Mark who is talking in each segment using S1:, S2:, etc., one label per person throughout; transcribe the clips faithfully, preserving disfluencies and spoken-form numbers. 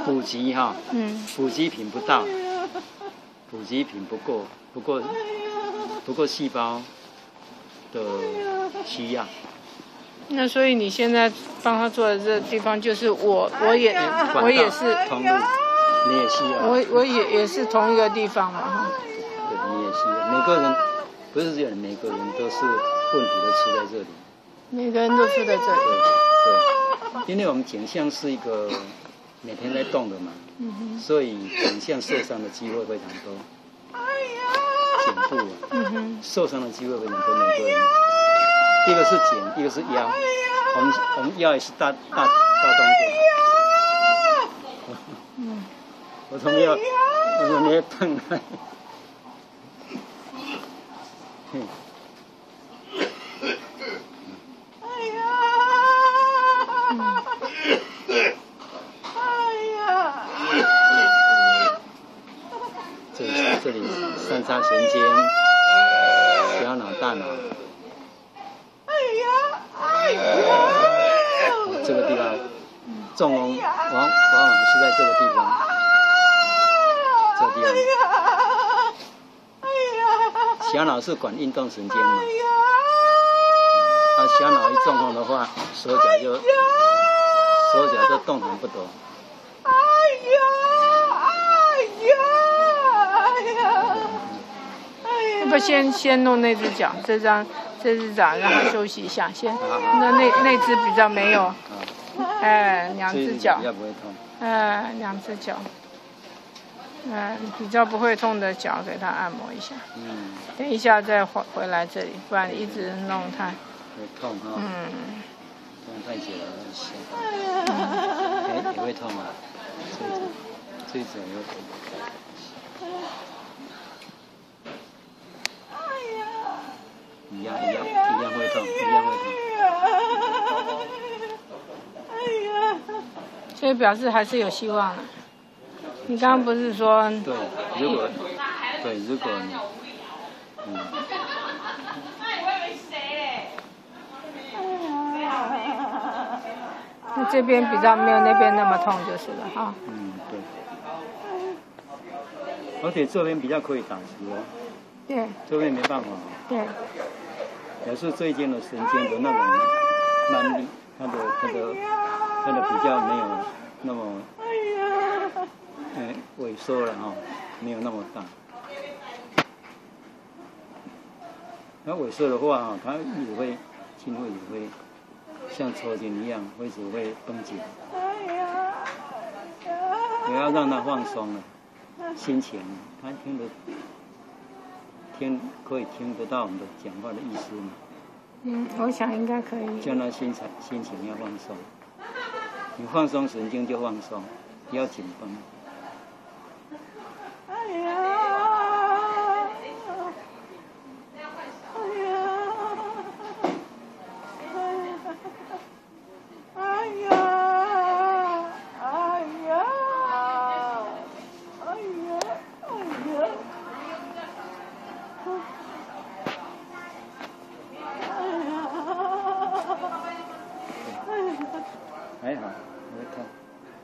S1: 补给哈，
S2: 嗯，
S1: 补给品不到，补给品不够，不够，不够细胞的需要。
S2: 那所以你现在帮他做的这个地方，就是我我也我也是
S1: 通路，你也需要。
S2: 我我也也是同一个地方嘛哈。
S1: 对，你也需要。每个人不是这样，每个人都是问题都出在这里。
S2: 每个人都出在这里。
S1: 对对，因为我们颈项是一个每天在动的嘛，
S2: 嗯、
S1: 所以颈项受伤的机会非常多。颈部、啊
S2: 嗯、
S1: 受伤的机会非常多，每个人。一个是颈，一个是腰。我们我们腰也是大大大动作。
S2: 嗯，
S1: 我从腰，我从腰碰来。
S2: 哎呀！
S1: 这里这里三叉神经、小脑、大脑。这个地方，重龙往往往是在这个地方，这个地方。小脑是管运动神经嘛，啊，小脑一中风的话，手脚就手脚就动弹不得。
S2: 哎呀，哎呀，哎呀！要不先先弄那只脚，这张这只脚让它休息一下，先。那那那只比较没有，哎，两只脚，哎，两只脚，哎，比较不会痛的脚给它按摩一下。
S1: 嗯。
S2: 等一下再回回来这里，不然一直弄它。
S1: 会痛哈。嗯。弄太久了，会痛。哎，也会痛啊。这一这一也会痛。一样一样一样会痛，一样会痛。
S2: 哎呀！所以表示还是有希望的。你刚刚不是说？
S1: 对，如果对如果你嗯。
S2: 那这边比较没有那边那么痛就是了哈。
S1: 嗯，对。而且这边比较可以打直哦。
S2: 对。
S1: 这边没办法。
S2: 对。
S1: 表示这一间的神经的那种蛮力，它的它的它的比较没有那么，哎，萎缩了哈，没有那么大。那萎缩的话哈，它也会筋会也会像抽筋一样，会只会绷紧。也要让它放松了，心情，它听得。听可以听得到我们的讲话的意思吗？
S2: 嗯，我想应该可以。
S1: 叫他心情心情要放松，你放松神经就放松，不要紧绷。
S2: 哎呀！哎呀！哎呀！哎呀！哎呀！哎呀！
S1: 还好，不会痛。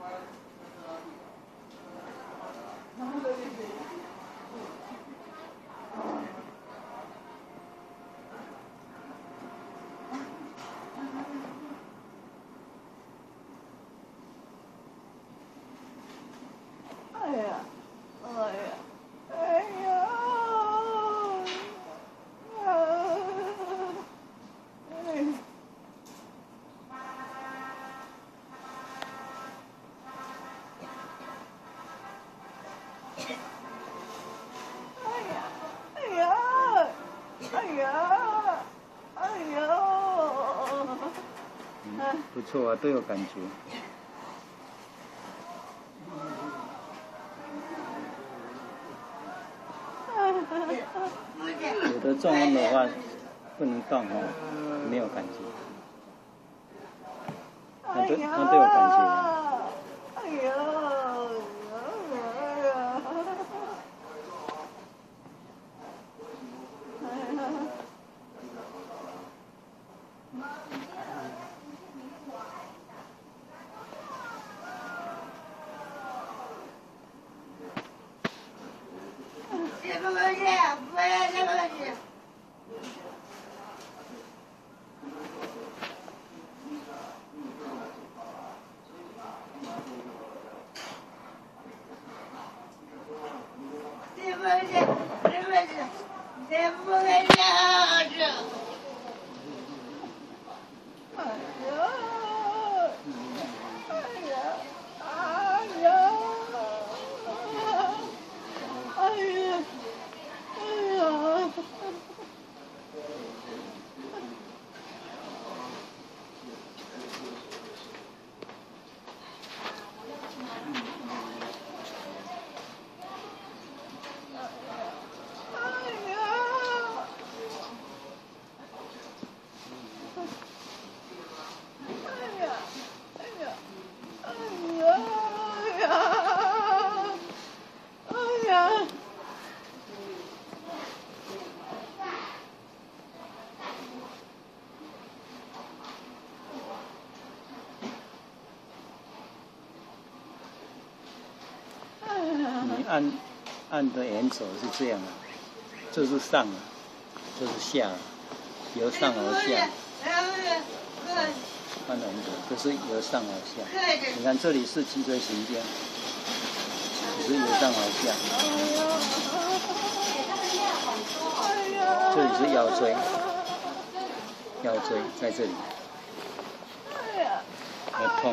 S2: 哎呀，哎呀，哎呀！
S1: 不错啊，都有感觉。有的中风的话不能动哦，没有感觉。他都他都有感觉。
S2: 哎呀！
S1: 你按按的沿走是这样啊，这是上啊，这是下啊，由上而下。按沿走，这是由上而下。你看这里是脊椎神经，也是由上而下。这里是腰椎，腰椎在这里，会痛。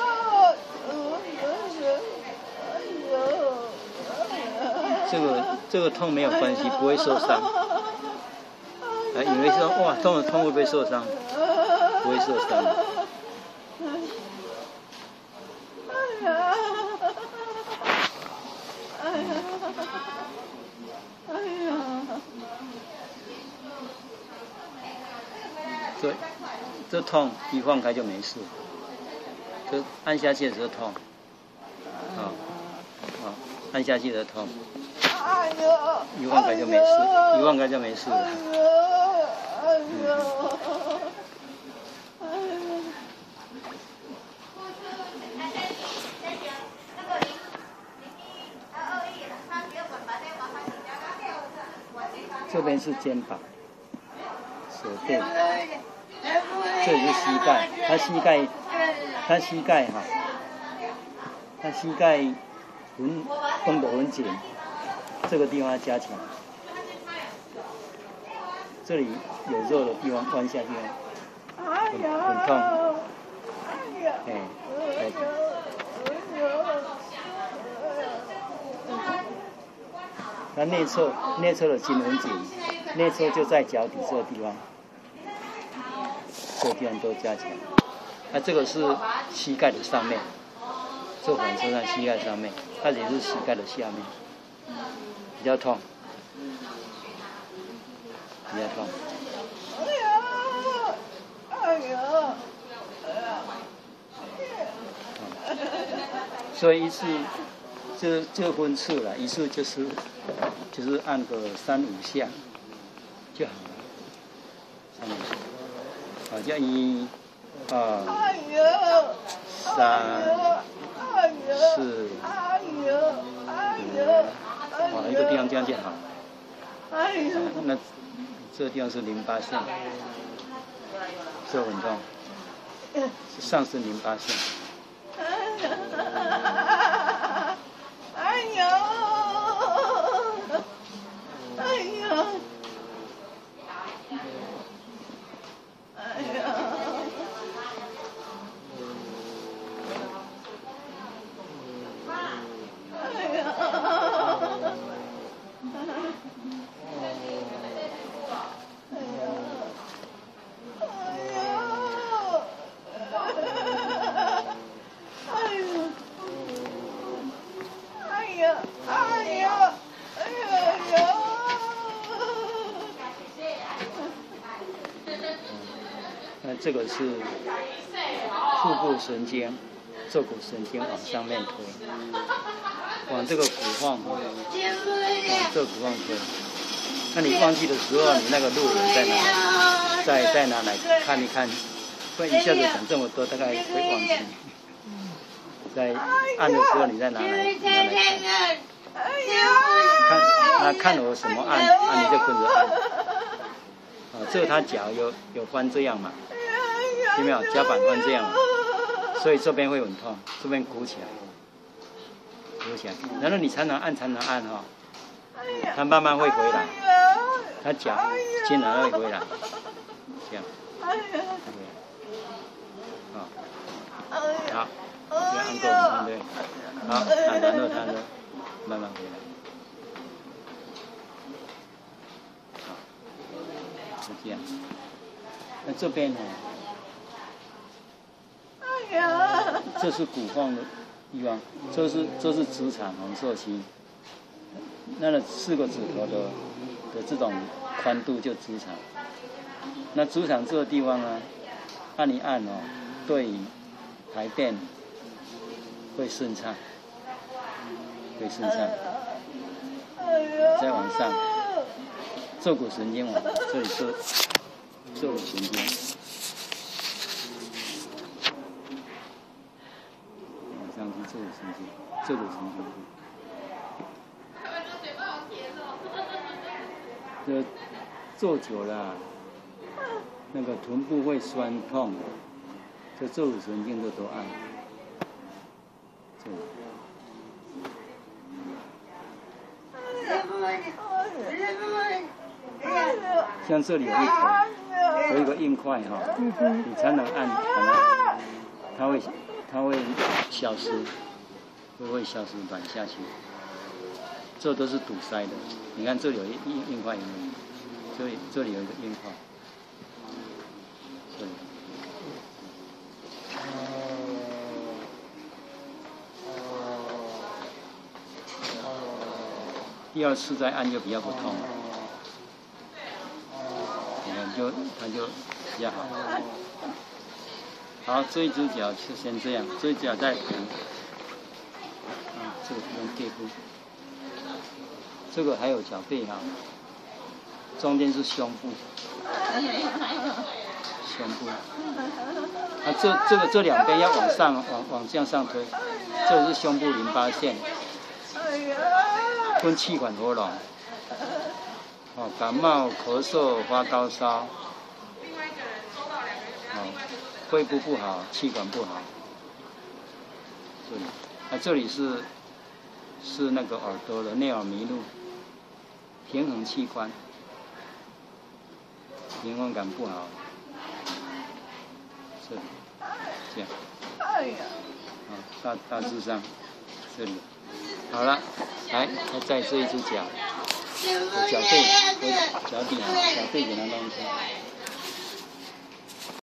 S1: 这个这个痛没有关系，不会受伤。啊，以为说哇痛了痛会不会受伤？不会受伤。这这痛一放开就没事，这按下去的时候痛，啊啊按下去的痛。一放开就没事，一放开就没事了。这边是肩膀、手背，这里是膝盖，他膝盖，他膝盖哈，他膝盖绷绷得很紧。这个地方要加强，这里有肉的地方弯下去，很很痛，哎，哎，它内侧内侧的筋很紧，内侧就在脚底这个地方，这个地方都加强。那、啊、这个是膝盖的上面，这反射在膝盖上面，它也是膝盖的下面。比较痛，比较痛。哎呀，所以一次，这这分次了，一次就是就是按个三五下就好了，三五下，好，叫一、二、三、四、五。哇，一个地方这样就好。那这个地方是淋巴腺，这很痛，上是淋巴腺。哎呦！哎呦！哎呀！那这个是腹部神经、坐骨神经往上面推，往这个骨缝，往这个骨缝推。那你忘记的时候，你那个路人在哪？再再拿来看一看，不然一下子讲这么多，大概会忘记。在按的时候，你再拿来拿来看，看那看我什么按，按你就跟着按。啊，这个他脚有有翻这样嘛，有没有？脚板翻这样嘛，所以这边会很痛，这边鼓起来，鼓起来。然后你常常按，常常按哈、哦，它慢慢会回来，它脚经常会回来，这样。好，好，不要按过很痛对，好，啊，然后它就慢慢回来。是这样，那这边呢？哎呀，这是骨缝的地方，这是这是直肠红色期，那个四个指头的的这种宽度就直肠。那直肠这个地方呢，按一按哦，对于排便会顺畅，会顺畅。再往上。坐骨神经往这里坐，坐骨神经，往上去坐骨神经，坐骨神经。这坐久了，那个臀部会酸痛，这坐骨神经就都按。这里。像这里有一块，有一个硬块哈、哦，你才能按，可能它会它会消失，会会消失软下去。这都是堵塞的。你看这里有一硬硬块有没有？这里这里有一个硬块，这里。第二次再按就比较不痛了。就它就比较好。好，这一只脚就先这样，这一脚再平。啊，这个用背部。这个还有脚背哈，中间是胸部。胸部。啊，这这个这两边要往上，往往向上推。这个是胸部淋巴腺，吞气管活络。哦，感冒、咳嗽、发高烧，哦，肺部不好，气管不好。这里，啊，这里是是那个耳朵的内耳迷路，平衡器官，平衡感不好。这里，这样。哎呀。啊，大大致上，这里，好了，来，再这一只脚。脚背，脚底啊，脚背给它弄一下。